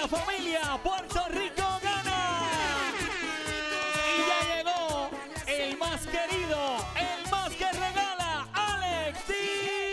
la familia Puerto Rico gana. Y ya llegó el más querido, el más que regala, Alex DJ.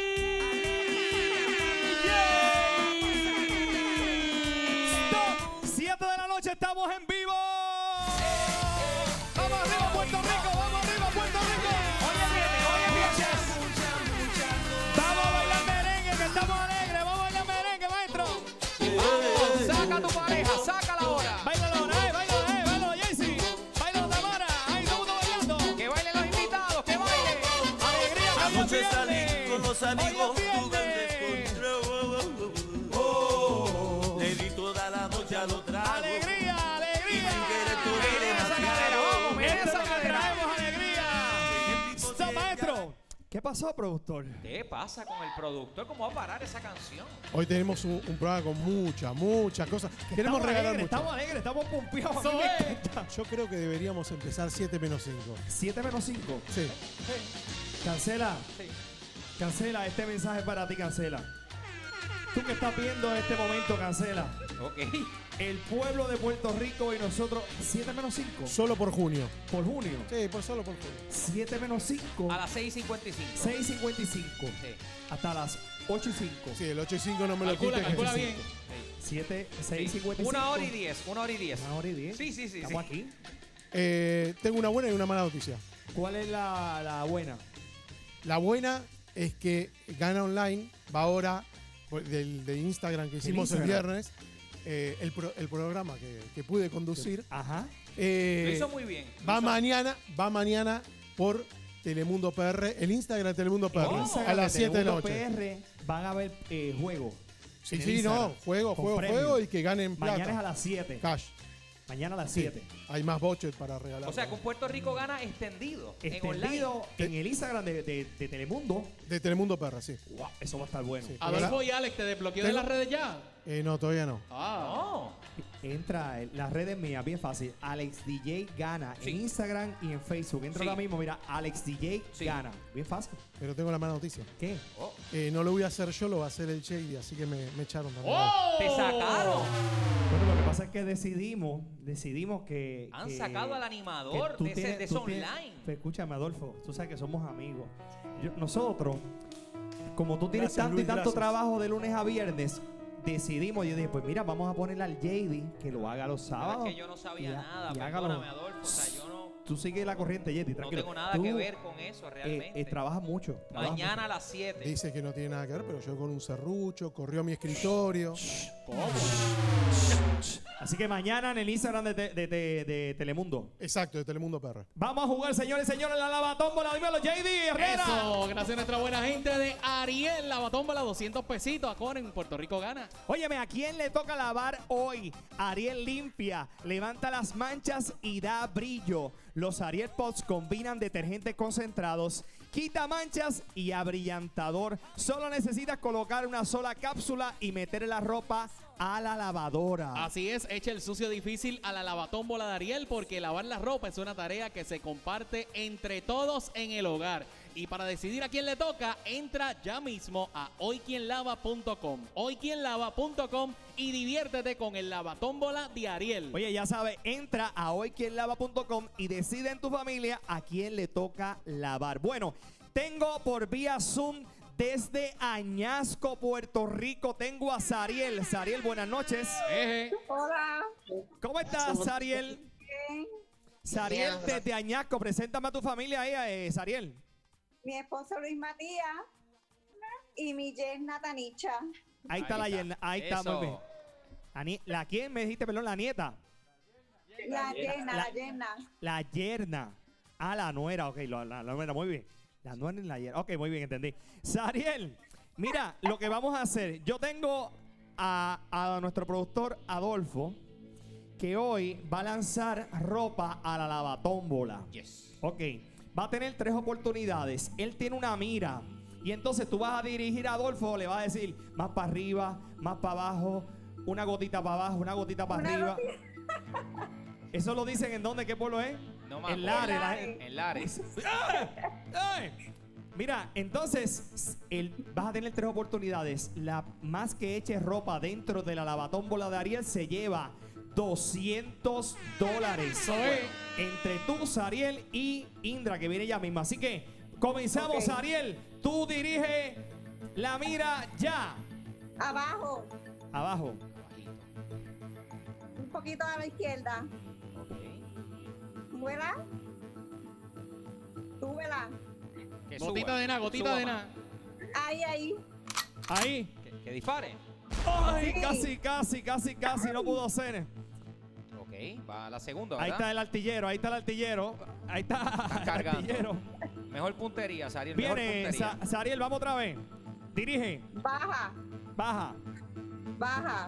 7 de la noche, estamos en vivo. Vamos arriba, Puerto Rico, vamos arriba, Puerto Rico. Oye, viernes. Vamos a bailar merengue, que estamos alegres. Vamos a bailar merengue, maestro. Vamos, saca a tu pareja, sácala ahora. Bailalo, bailalo, Jaycee. Bailalo, Tamara. Ahí todo el mundo bailando. Que bailen los invitados, que bailen. Alegría, que Anoche hoy es salí viernes. con los Hoy amigos, es tuve un viernes. descontrol. Le di toda la noche a los tragos. Alegría, Y alegría. sin querer tuve Miren esa cadera, vamos, miren Esto es esa lo que cadera. traemos, alegría. El tipo Stop, llega. maestro. ¿Qué pasó, productor? ¿Qué pasa con el productor? ¿Cómo va a parar esa canción? Hoy tenemos un programa con muchas cosas. Queremos Estamos regalar alegres, mucho. estamos alegres, estamos pompeados. Eso A mí me es. encanta. Yo creo que deberíamos empezar 7 menos 5. 7 menos 5. Sí. Cancela. Sí. Cancela este mensaje para ti, cancela. Tú que estás viendo este momento, cancela. Ok. El pueblo de Puerto Rico y nosotros, 7 menos 5 Solo por junio. por junio. Sí, solo por junio. 7 menos 5, A las 6:55. 6:55. Sí. Hasta las 8:05. Sí, el 8 y 5 no me lo Calcula, quiten. calcula bien. 7, Sí. 6:55. 1 hora y 10, 1 hora y 10. 1 hora y 10. Sí, sí, sí. Estamos sí. aquí. Tengo una buena y una mala noticia. ¿Cuál es la buena? La buena es que Gana Online va ahora de Instagram que hicimos el Instagram. viernes. El programa que pude conducir. Ajá. Lo hizo muy bien. Va mañana por Telemundo PR, el Instagram de Telemundo PR, Instagram a las de 7 de la Telemundo noche. PR van a ver juego. Sí, en el sí, Instagram. no, juego Con premios. y que ganen plata. Mañana es a las 7. Cash. Mañana a las Sí, 7. hay más budget para regalar. O sea, con Puerto Rico gana extendido. En online. Extendido en el Instagram de Telemundo. De Telemundo PR, sí. Wow, eso va a estar bueno. Sí. Adolfo y Alex, ¿te desbloqueó de Tengo- las redes ya? No, todavía no. Ah. No. Entra en las redes mías, bien fácil. Alex DJ Gana Sí. en Instagram y en Facebook. Entra Sí. ahora mismo, mira, Alex DJ Sí. Gana. Bien fácil. Pero tengo la mala noticia. ¿Qué? Oh. No lo voy a hacer yo, lo va a hacer el Shady, así que me echaron también. ¡Oh! Te sacaron. Bueno, lo que pasa es que decidimos que... Han que- sacado al animador que tú de ese tienes- tú online. tienes- Pues escúchame, Adolfo, tú sabes que somos amigos. Nosotros, como tú tienes Gracias, tanto Luis, y tanto gracias. trabajo de lunes a viernes, decidimos, yo dije, pues mira, vamos a ponerle al JD que lo haga los Pero sábados. es que yo no sabía y nada, hágalo. perdóname, Adolfo. O sea, yo no, Tú sigue la corriente, JD, no tranquilo. tengo nada Tú, que ver con eso realmente. trabajas mucho. trabajas Mañana a las 7. Dice que no tiene nada que ver, pero yo con un serrucho, corrió mi escritorio. ¿Cómo? mucho. Así que mañana en el Instagram de Telemundo. Exacto, de Telemundo PR. Vamos a jugar, señores y señores, la lavatómbola. Dímelo, JD Herrera. Eso, gracias a nuestra buena gente de Ariel, la batómbola, 200 pesitos. Acá en Puerto Rico gana. Óyeme, ¿a quién le toca lavar hoy? Ariel limpia, levanta las manchas y da brillo. Los Ariel Pots combinan detergentes concentrados, quita manchas y abrillantador. Solo necesitas colocar una sola cápsula y meter la ropa a la lavadora. Así es, echa el sucio difícil a la lavatómbola de Ariel, porque lavar la ropa es una tarea que se comparte entre todos en el hogar. Y para decidir a quién le toca, entra ya mismo a hoyquienlava.com. Hoyquienlava.com y diviértete con el lavatómbola de Ariel. Oye, ya sabes, entra a hoyquienlava.com y decide en tu familia a quién le toca lavar. Bueno, tengo por vía Zoom desde Añasco, Puerto Rico, tengo a Sariel. Sariel, buenas noches. Hola. ¿Cómo estás, Sariel? Bien. Sariel, desde Añasco, preséntame a tu familia ahí, Sariel. Mi esposo Luis Matías y mi yerna Tanicha. Ahí está la yerna, ahí está, muy bien. ¿La quién me dijiste, perdón, la nieta? La yerna. La yerna. Ah, la nuera, ok, la nuera, muy bien. La nuera y la yerna, ok, muy bien, entendí. Sariel, mira, lo que vamos a hacer, yo tengo a nuestro productor Adolfo, que hoy va a lanzar ropa a la lavatómbola. Yes. Ok, va a tener 3 oportunidades. Él tiene una mira. Y entonces tú vas a dirigir a Adolfo, le vas a decir más para arriba, más para abajo, una gotita para abajo, una gotita para arriba. ¿Eso lo dicen en dónde? ¿Qué pueblo es? No me En acuerdo. Lares. En Lares. ¡Ay! Mira, entonces vas a tener 3 oportunidades. La más que eche ropa dentro de la lavatómbola de Ariel se lleva $200. Entre tú, Sariel y Indra, que viene ya mismo. Así que comenzamos, Ok. Ariel. Tú dirige la mira ya. Abajo, Abajo. un poquito a la izquierda. Súbela. Súbela. Que Gotita suba. de nada, gotita Suba de más. nada. Ahí, ahí. Ahí. Que dispare. Ay, Sí. casi no pudo ser. Ok, va a la segunda, Ahí ¿verdad? está el artillero, ahí está el artillero. Ahí está Están el cargando. artillero. Mejor puntería, Sariel. Mejor Viene puntería. Sariel, vamos otra vez. Dirige, Baja, baja. baja.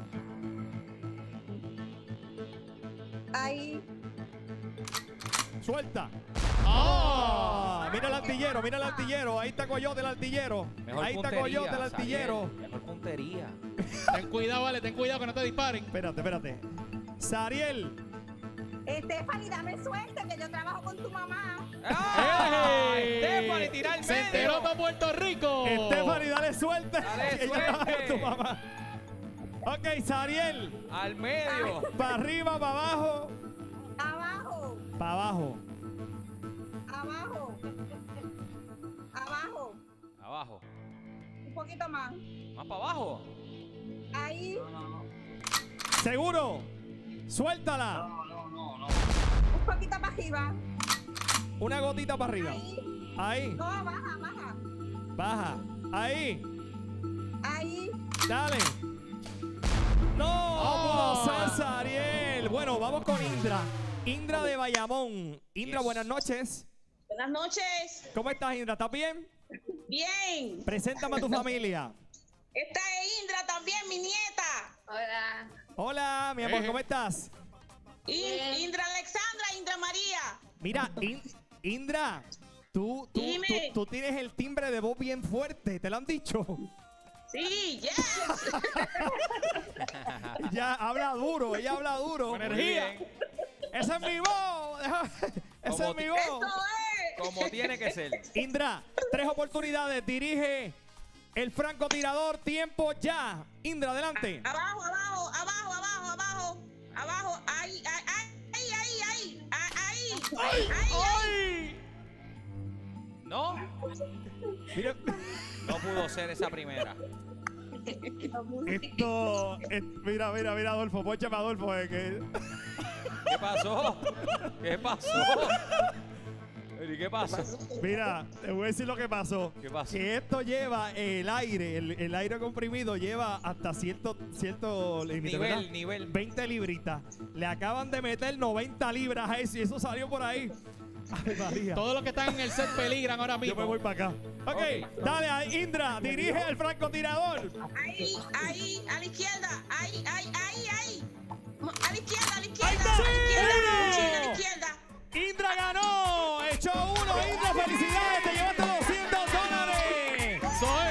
Ahí. Suelta. ¡Oh! Mira el artillero, mira el artillero. Ahí está Coyote el artillero. Mejor Ahí está puntería, Coyote el artillero. Sariel. Mejor puntería. Ten cuidado, vale, ten cuidado que no te disparen. Espérate. Sariel. Stephanie, dame suerte que yo trabajo con tu mamá. ¡Ah! ¡Ey! Stephanie, tira al Se medio. enteró todo Puerto Rico. Stephanie, dale suerte. Dale Que ella trabaja suerte. con tu mamá. Ok, Sariel. Al medio. Para arriba, para abajo. Abajo, Para abajo. abajo. Abajo. Abajo. Un poquito más. Más para abajo. Ahí. ¿Seguro? Suéltala. Un poquito para arriba. Una gotita para arriba. Ahí. Ahí. No, baja, baja. Baja. Ahí. Ahí. Dale. No, pudo ser Sariel. Bueno, vamos con Indra. Indra de Bayamón. Indra, Yes. buenas noches. Buenas noches. ¿Cómo estás, Indra? ¿Estás bien? Bien. Preséntame a tu familia. Esta es Indra también, mi nieta. Hola. Hola, mi amor, ¿cómo estás? Indra Alexandra, Indra María. Mira, Indra, tú Dime. tienes el timbre de voz bien fuerte, ¿te lo han dicho? Sí, yes. Ya habla duro, ella habla duro. Con energía. ¡Esa es mi voz! ¡Esa es Como mi voz! Eso es. Como tiene que ser. Indra, 3 oportunidades. Dirige el francotirador. Tiempo ya. Indra, adelante. Abajo, abajo, abajo, abajo, abajo. Abajo, ahí, ahí. Ahí. No, Mira, no pudo ser esa primera. mira, Adolfo. Póchame a Adolfo. ¿Qué pasó? ¿Qué pasó? ¿Y qué pasó? Mira, te voy a decir lo que pasó. ¿Qué pasó? Que esto lleva el aire, el aire comprimido lleva hasta cierto límite, ¿verdad? Nivel. 20 libritas. Le acaban de meter 90 libras a eso y eso salió por ahí. Ave María. Todos los que están en el set peligran ahora Yo mismo. me voy para acá. Ok, dale a Indra, dirige al francotirador. Ahí, a la izquierda. Ahí. A la izquierda, ¡Ahí está! a la ¡Uno! izquierda. Indra ganó. Echó uno. Indra, felicidades. Te llevaste $200.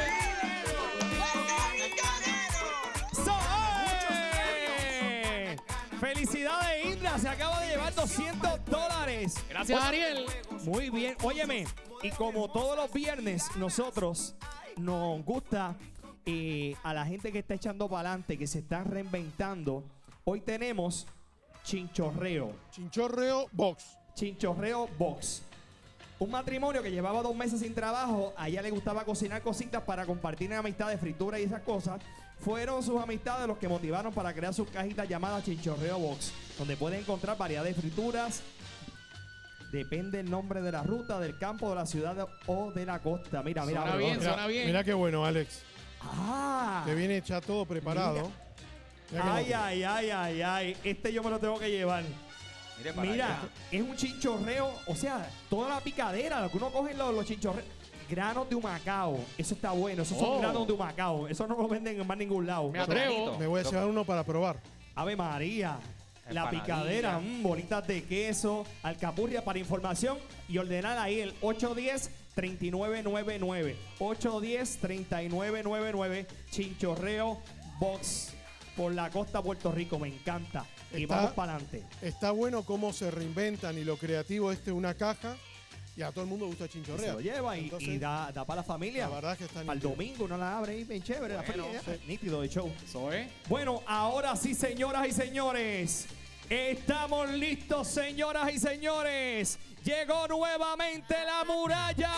Felicidades, Indra. Se acaba de llevar $200. Gracias, Ariel. Muy bien. Óyeme, y como todos los viernes, nosotros nos gusta a la gente que está echando para adelante, que se está reinventando. Hoy tenemos Chinchorreo. Chinchorreo Box. Chinchorreo Box. Un matrimonio que llevaba 2 meses sin trabajo. A ella le gustaba cocinar cositas para compartir en amistades, fritura y esas cosas. Fueron sus amistades los que motivaron para crear sus cajitas llamadas Chinchorreo Box, donde pueden encontrar variedad de frituras. Depende el nombre de la ruta, del campo, de la ciudad o de la costa. Mira, mira. Suena mira, bien, mira. suena bien. Mira qué bueno, Alex. Ah. Te viene ya todo preparado. Mira qué Ay, loco. ay. Este yo me lo tengo que llevar. Mire para Mira, allá. es un chinchorreo, o sea, toda la picadera, lo que uno coge en los chinchorreos. Granos de humacao, eso está bueno, esos son Oh. granos de humacao, eso no lo venden en más ningún lado. Me atrevo. Granito. Me voy a llevar uno para probar. Ave María, la Empanadilla. picadera, bolitas de queso, alcapurria. Para información y ordenar ahí el 810-3999. 810-3999, Chinchorreo Box por la costa de Puerto Rico, me encanta. Y Está- vamos para adelante. Está bueno cómo se reinventan y lo creativo. Una caja y a todo el mundo le gusta Se chinchorrea. lo lleva y Entonces, da para la familia. la verdad es que está Para el nítido. domingo uno la abre ahí bien chévere, la Bueno, fría, nítido de show. Eso es. Bueno, ahora sí, señoras y señores. Estamos listos, señoras y señores. Llegó nuevamente la muralla.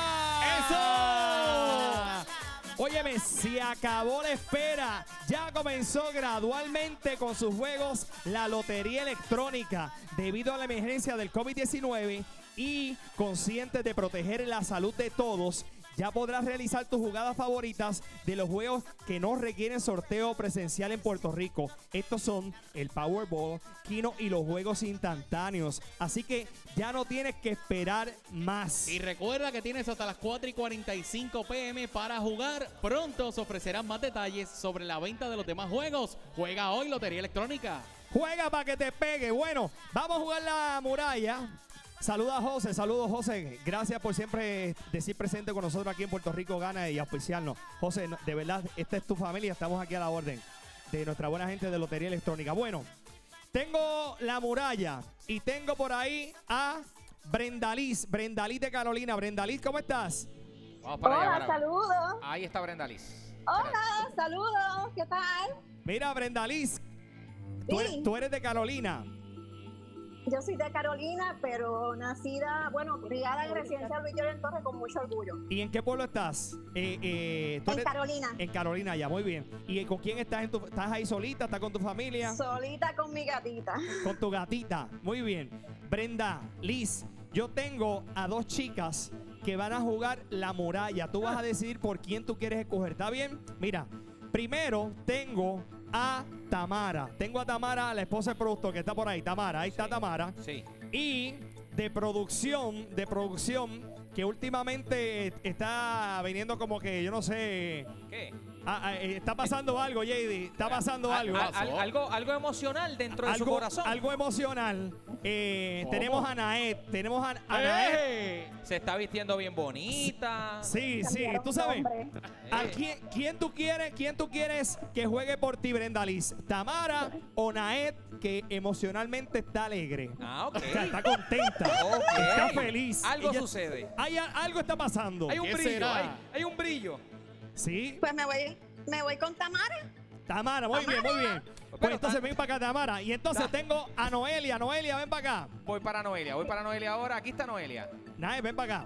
¡Eso! Óyeme, se acabó la espera. Ya comenzó gradualmente con sus juegos la lotería electrónica. Debido a la emergencia del COVID-19 y conscientes de proteger la salud de todos, ya podrás realizar tus jugadas favoritas de los juegos que no requieren sorteo presencial en Puerto Rico. Estos son el Powerball, Keno y los juegos instantáneos. Así que ya no tienes que esperar más. Y recuerda que tienes hasta las 4:45 p.m. para jugar. Pronto se ofrecerán más detalles sobre la venta de los demás juegos. Juega hoy Lotería Electrónica. Juega para que te pegue. Bueno, vamos a jugar la muralla. Saluda a José, saludos José. Gracias por siempre decir presente con nosotros aquí en Puerto Rico Gana y auspiciarnos. José, de verdad, esta es tu familia, estamos aquí a la orden de nuestra buena gente de Lotería Electrónica. Bueno, tengo la muralla y tengo por ahí a Brendaliz de Carolina. Brendaliz, ¿cómo estás? Vamos para allá. Hola, para allá. saludos. Ahí está Brenda Liz. Hola, saludos. ¿Qué tal? Mira, Brendaliz, Sí. tú eres de Carolina. Yo soy de Carolina, pero nacida, bueno, criada en Residencia Luis Llorens Torres con mucho orgullo. ¿Y en qué pueblo estás? Tú En eres- Carolina. En Carolina, ya, muy bien. ¿Y con quién estás? ¿Estás ahí solita? ¿Estás con tu familia? Solita con mi gatita. Con tu gatita. Muy bien. Brenda, Liz, yo tengo a dos chicas que van a jugar la muralla. Tú vas a decidir por quién tú quieres escoger. ¿Está bien? Mira, primero tengo a Tamara. Tengo a Tamara, la esposa del productor que está por ahí. Tamara, ahí está Tamara. Sí. Y de producción, que últimamente está viniendo como que, yo no sé, ¿Qué? está pasando algo, JD. Está pasando algo. Algo emocional dentro de su Algo, corazón. algo emocional. Tenemos a Naet. Tenemos a Naet. ¡Eh! Se está vistiendo bien bonita. Sí, sí, Cambiaron tú sabes. nombre. ¿A quién tú quieres que juegue por ti, Brenda Liz? ¿Tamara o Naet, que emocionalmente está alegre? Ah, ok. O sea, está contenta. Ok. Está feliz. Algo Ella- sucede. Algo está pasando. Hay un ¿Qué brillo. será? Hay un brillo. Sí, Pues me voy con Tamara. Tamara, muy bien, muy bien. Pues Pero entonces ven para acá, Tamara. Y entonces tengo a Noelia. Noelia, ven para acá. Voy para Noelia ahora. Aquí está Noelia. Naet, ven para acá.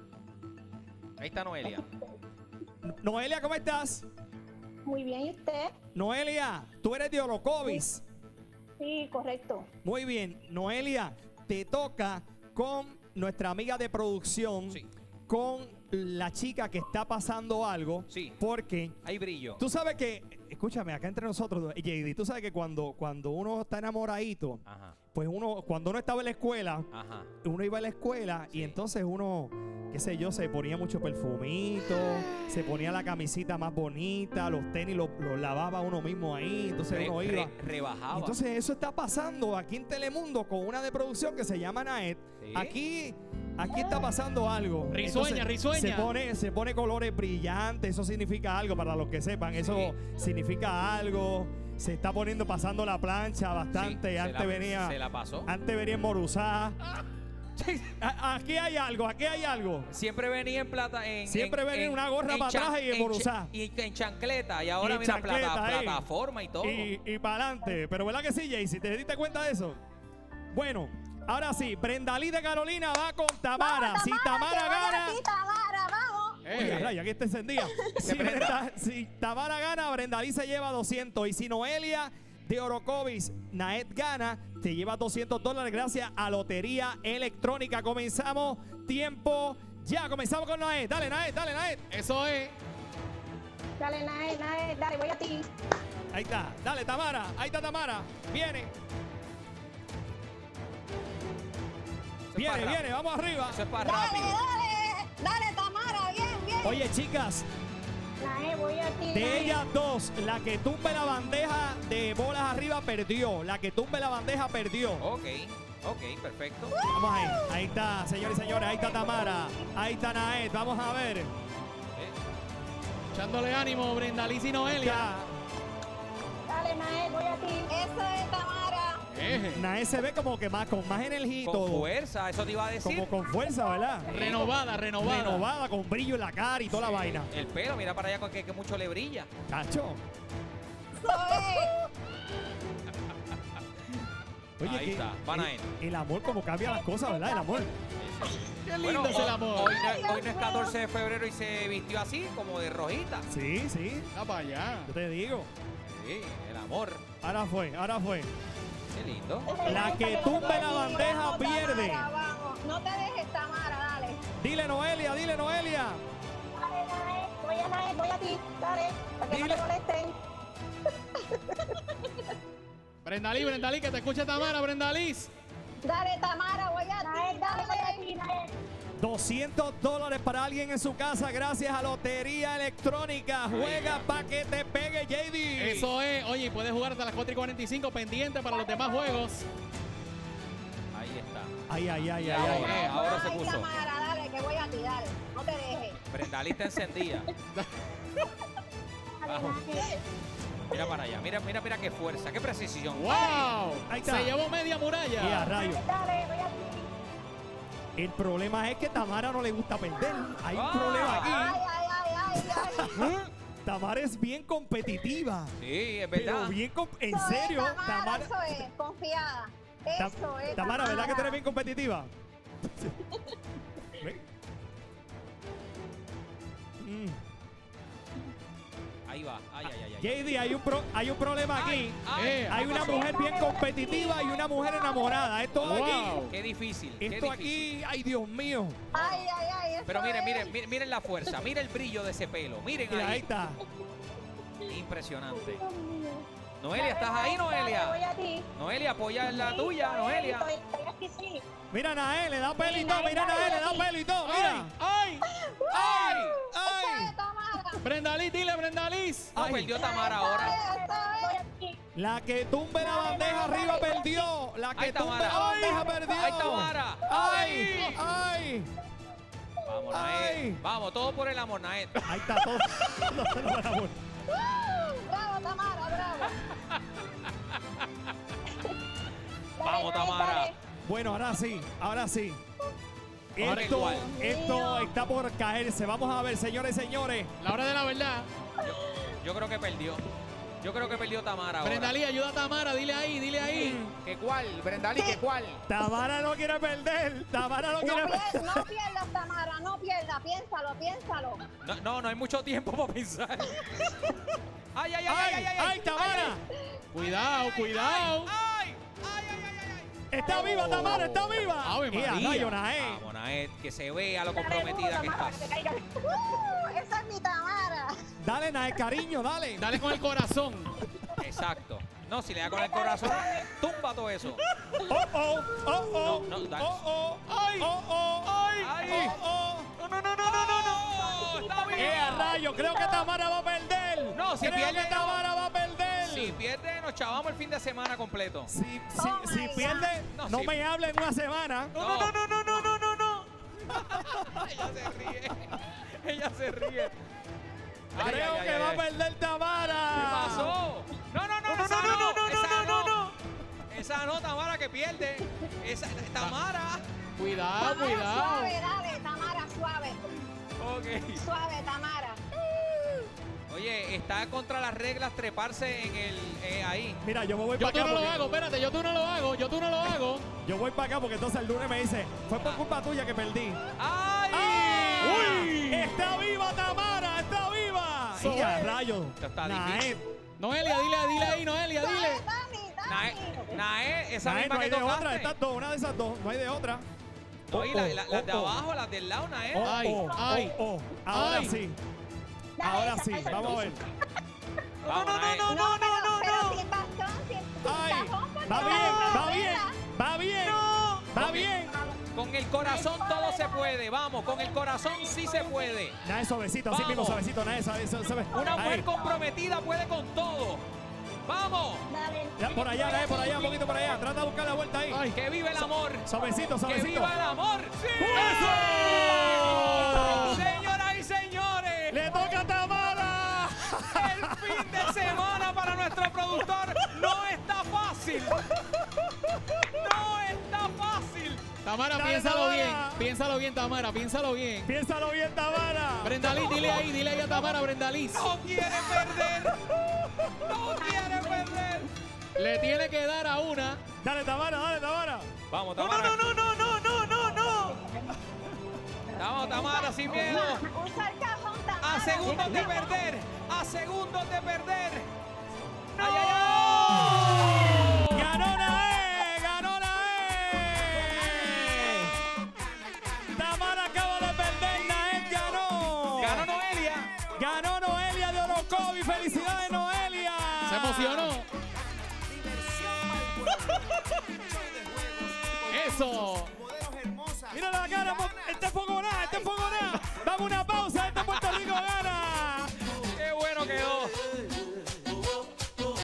Ahí está Noelia. Noelia, ¿cómo estás? Muy bien, ¿y usted? Noelia, tú eres de Orocovis. Sí, correcto. Muy bien, Noelia, te toca con nuestra amiga de producción, Sí. con la chica que está pasando algo, Sí. porque Hay brillo. tú sabes que, escúchame, acá entre nosotros, JD, tú sabes que cuando uno está enamoradito, Ajá. pues cuando uno estaba en la escuela, Ajá. uno iba a la escuela y Sí. entonces uno, qué sé yo, se ponía mucho perfumito, se ponía la camisita más bonita, los tenis los lavaba uno mismo ahí, entonces uno iba. Rebajaba. Entonces eso está pasando aquí en Telemundo con una de producción que se llama Naet. Sí. Aquí está pasando algo. Risueña, risueña. Se pone colores brillantes, eso significa algo para los que sepan, eso significa algo. Se está pasando la plancha bastante. Sí, antes venía se la pasó. Antes venía en Moruzá. Aquí hay algo. Siempre venía en plata. Siempre venía una gorra para atrás y en Moruzá. Y en chancleta. Y ahora Y en mira, chancleta, plataforma y todo. Y para adelante. Pero ¿verdad que sí, Jaycee? ¿Te diste cuenta de eso? Bueno, ahora sí, Brenda Liz de Carolina va con Tamara. Si Tamara gana. Sí, Tamara, vamos. Oye, raya, aquí está encendida. Si Tamara gana, Brenda Liz se lleva 200. Y si Noelia de Orocovis, Naet gana, te lleva $200 gracias a Lotería Electrónica. Comenzamos. Tiempo ya. Comenzamos con Naet. Dale, Naet, dale, Naet. Eso es. Dale, dale, voy a ti. Ahí está. Dale, Tamara. Ahí está Tamara. Viene. Eso es para rápido. Viene. Vamos arriba. Eso es para Dale, rápido. dale, Tamara, bien, bien. Oye, chicas, Voy a ti. de ellas dos, la que tumbe la bandeja de bolas arriba perdió. La que tumbe la bandeja perdió. Ok, perfecto. Vamos ahí. Ahí está, señores y señores. Ahí está Tamara. Ahí está Naet. Vamos a ver. Echándole ánimo, Brenda Liz y Noelia. Ya. Dale, voy a ti. Eso es Tamara. Nae se ve como que más, con más energía y Con todo. fuerza, eso te iba a decir. Como con fuerza, ¿verdad? Renovada. Renovada, con brillo en la cara y toda la vaina. El pelo, mira para allá que mucho le brilla. Cacho. Oye, Ahí que está, van a ir. el amor como cambia las cosas, ¿verdad? El amor. Qué lindo es el amor. Hoy no es 14 de febrero y se vistió así, como de rojita. Sí, sí. Va para allá. Yo te digo. Sí, el amor. Ahora fue. Qué lindo. La que tumbe la bandeja pierde. Tamara, vamos. No te dejes, Tamara, dale. Dile Noelia. Dale, voy a ti, dale, para que no Dile. te molesten. Brendalí, que te escuche Tamara, Brendalís. Dale, Tamara, voy a ti, dale. $200 para alguien en su casa gracias a Lotería Electrónica. Juega pa' que te pegue, JD. Eso es. Oye, y puedes jugar hasta las 4:45 pendiente para los demás juegos. Ahí está. Ay. Ahora se Ay, puso. Tamara, dale, que voy a ti, dale. No te dejes. Brendalí está encendida. Bajo. Mira para allá. Mira qué fuerza, qué precisión. ¡Wow! Ahí está. Se llevó media muralla. Y a rayos. Dale, voy a ti. El problema es que Tamara no le gusta perder. Hay un problema aquí. Ay. Tamara es bien competitiva. Sí, es Pero verdad. bien en Eso es, serio, Tamara, eso es, confiada. Eso es, Tamara, ¿verdad que tú eres bien competitiva? Ve. Ahí va. Ay. JD, hay un problema aquí. Ay, Hay una mujer bien competitiva y una mujer enamorada. Esto Wow. aquí, Qué difícil. qué esto difícil. aquí, ay Dios mío. Ay. Eso Pero es. miren la fuerza, miren el brillo de ese pelo. Miren Mira, ahí ahí. está. Impresionante. Noelia, ¿estás ahí, Dale, voy Noelia? a ti. Noelia, apoya la tuya, Noelia. Estoy aquí, sí. Mira, Nael, le da pelo y todo. Mira, Nael, le da pelo y todo. Mira. ¡Ay! ¡Ay! ¡Ay! Tamara. Brendalís, dile Brendalís. No, Ay. perdió Tamara ahora. La que tumbe la bandeja arriba perdió. La que Ay, tumbe Tamara. la bandeja perdió. ¡Ay, Tamara! ¡Ay! ¡Ay! Vamos, Ay. Naed. Vamos, todo por el amor, Naed. Ahí está todo. Bravo, Tamara, bravo. Vamos, Tamara. Bueno, ahora sí. Ahora Esto, igual. esto está por caerse. Vamos a ver, señores y señores. La hora de la verdad. Yo creo que perdió. Yo creo que perdió Tamara ahora. Brendalí, ayuda a Tamara. Dile ahí. ¿Qué cuál? Brendalí, ¿qué cuál? Tamara no quiere perder. Tamara no quiere perder. No pierdas, Tamara, no pierdas. Piénsalo. No hay mucho tiempo para pensar. ¡Ay! ¡Ay, Tamara! Cuidado. ¡Ay! ¡Está viva, Tamara! ¡Está viva! Ave Y a María. rayo, Nael. Vamos, Naed, que se vea lo comprometida que estás. Esa es mi Tamara. Dale, Nael, cariño, dale. Dale con el corazón. Exacto. No, si le da con el corazón, tumba todo eso. Oh. No, dale. ¡Ay! ¡Ay! No. Está bien. A rayo! Creo que Tamara va a perder. No, si Creo pierde, que Tamara va a perder. Si pierde, nos chavamos el fin de semana completo. Si my pierde, God. no Sí. me hable en una semana. No. Ella se ríe. Ay, Creo ay, que ay, va ay. a perder Tamara. ¿Qué pasó? Esa no, Tamara, que pierde. Esa, Tamara. Cuidado. Suave, dale, Tamara, suave. Ok. Suave, Tamara. Oye, está contra las reglas treparse en el ahí. Mira, yo me voy Yo para tú acá. no lo porque- hago. Espérate, yo tú no lo hago. Yo voy para acá porque entonces el lunes me dice, fue por culpa tuya que perdí. ¡Ay! ¡Uy! ¡Está viva Tamara! ¡Está viva! So- ¡Y a rayos! Esto está Naed, difícil. Noelia, dile ahí, Noelia, dile. Nae, esa Naed, misma no hay que de otra, tocaste. estas dos, una de esas dos, no hay de otra. No, y las de abajo, las del lado, Nae. Ay. Ahora Ay. sí. Ahora sí, vamos a ver. Vamos, Nae. Pero sin bastón, sin Ay, cajón, porque va la bien, va novela. bien, va bien, va Ok. bien. Con el corazón todo se puede. Vamos, con el corazón sí se puede. Naed, suavecito, así Vamos. mismo, suavecito, Naed, suave. Una mujer Ahí. comprometida puede con todo. ¡Vamos! Dale. Ya, por allá, Naed, por allá, un poquito por allá. Trata de buscar la vuelta ahí. ¡Que vive el amor! Suavecito, ¡Que suavecito. viva el amor! ¡Sí! ¡Eso! Señoras y señores, ¡Le toca a Tamara! el fin de semana para nuestro productor no está fácil. No está fácil. Tamara, Dale, piénsalo Tamara. bien. Piénsalo bien, Tamara. Piénsalo bien. Piénsalo bien, Tamara. Brenda Liz, dile ahí a Tamara, Brenda Liz. No quiere perder. No quiere perder. Le tiene que dar a una. Dale, Tamara, dale, Tamara. Vamos, Tamara. No. Vamos, Tamara, sin miedo. Usa el cajón, Tamara. A segundos de perder. A segundos de perder. ¡Ay, ay, ay! ¡Ganó Nae! ¡Ganó Nae! Tamara acaba de perder, Nae ganó. Ganó Noelia. Ganó Noelia de Orocovi. ¡Felicidades, Noelia! Se emocionó. Eso. Mira la cara, este fogoná. Dame una pausa,